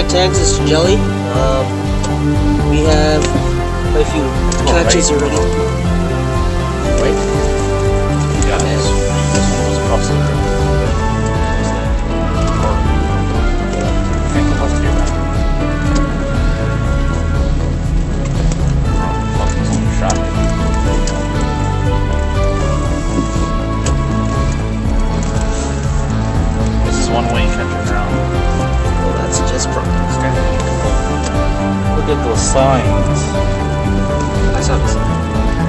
tanks is jelly. We have quite a few catches already. Right? Yeah, this one was across the river. Can't go left here, man. Fucking someone shot me. This is one way you can turn around. Well, that's just progress. Look at those signs. I saw the sign.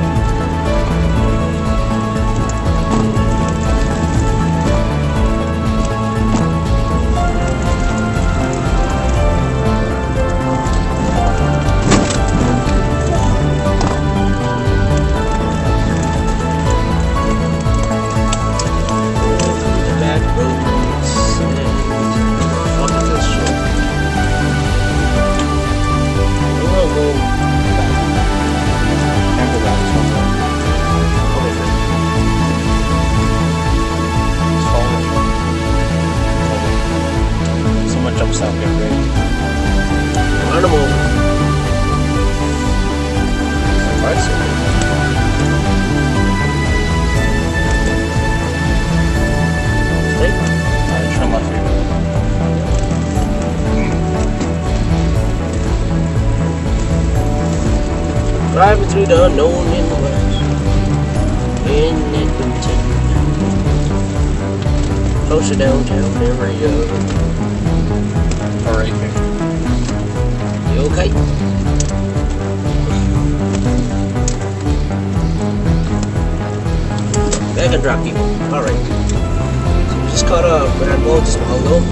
Jumps out here, right? Run them over. Straight? Turn left here. Driving through the unknown in the west. In Edmonton. Close to downtown area. Alright, here. You okay? I can drop people. Alright. So we just caught a red boat just a while ago.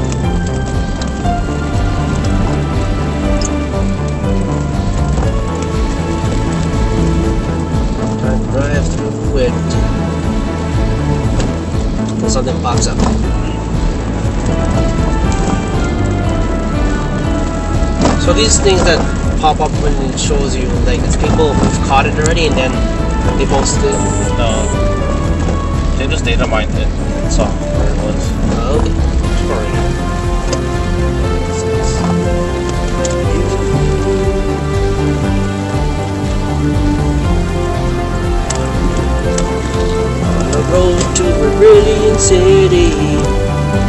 Trying to drive through it. Until something pops up. So these things that pop up when it shows you, like, it's people who've caught it already and then they posted it. No. They just data mined it and saw where it was. Oh, okay. On the road to Brilliant City.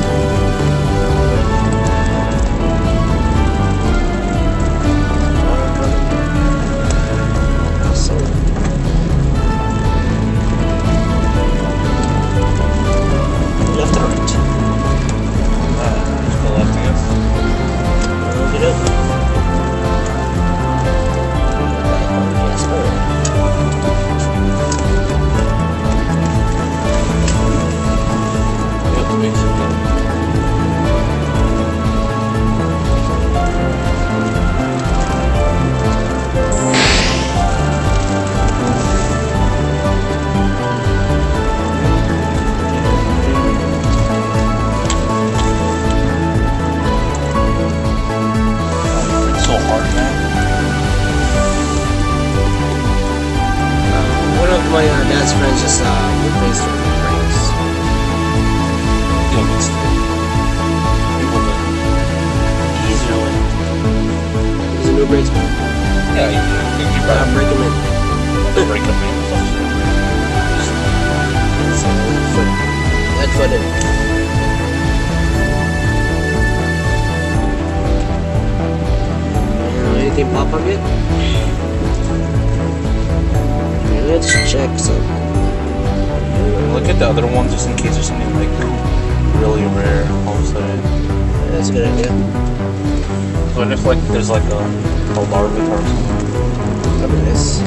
My dad's friends just replaced her brakes. Yeah, but still. People do. He's really. He's a new brakesman. Yeah, you gotta break him in. Break him in. So, head foot in. Anything pop up yet? Let's check something. Look at the other ones just in case there's something like really rare all of a sudden. Yeah, that's a good idea. What if like there's like a larva or something? That'd be nice.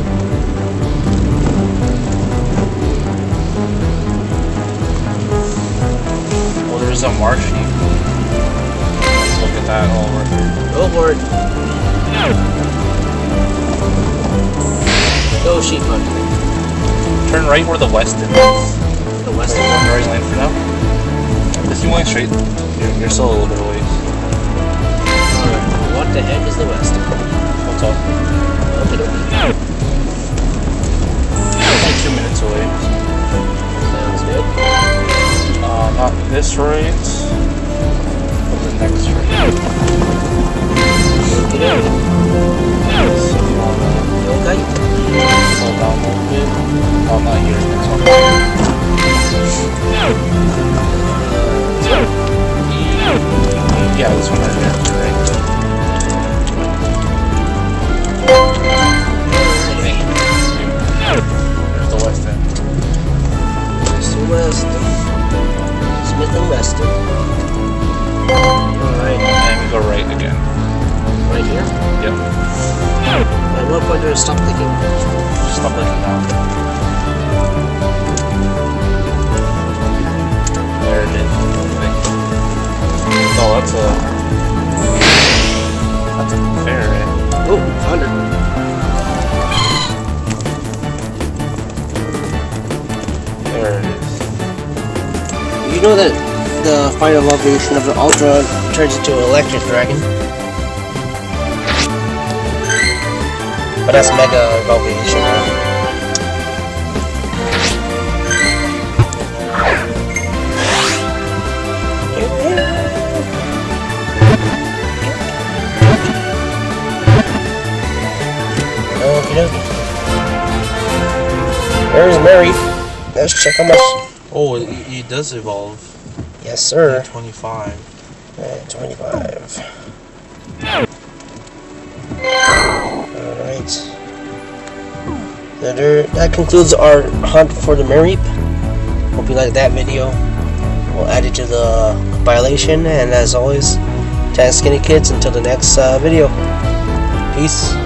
Well, there's a marshy. Let's look at that all over here. Go for it. Go sheep hunting. Turn right where the west is. The west is one right lane for now. If you went straight, you're still a little bit away. What the heck is the west? What's up? Okay, okay. Like 2 minutes away. Sounds good. Not this right, but the next right. Okay, okay. Okay. Slow down a little bit. Oh, not here. Next one. Yeah, this one right here. Right. There's the west end. East and west. Smith and Weston. Alright. And we go right again. Right here? Yep. At what point do I stop clicking? Stop looking down. There it is. Oh, that's a fair, eh? Oh, found her. There it is. You know that the final evolution of the Ultra turns into an electric dragon? But that's Mega Evolution. Okie dokie. There's Mary. Let's check how much. Oh, it does evolve. Yes, sir. 25. 25. Alright. That concludes our hunt for the Mareep. Hope you liked that video. We'll add it to the compilation. And as always, thanks, Skinny Kids. Until the next video. Peace.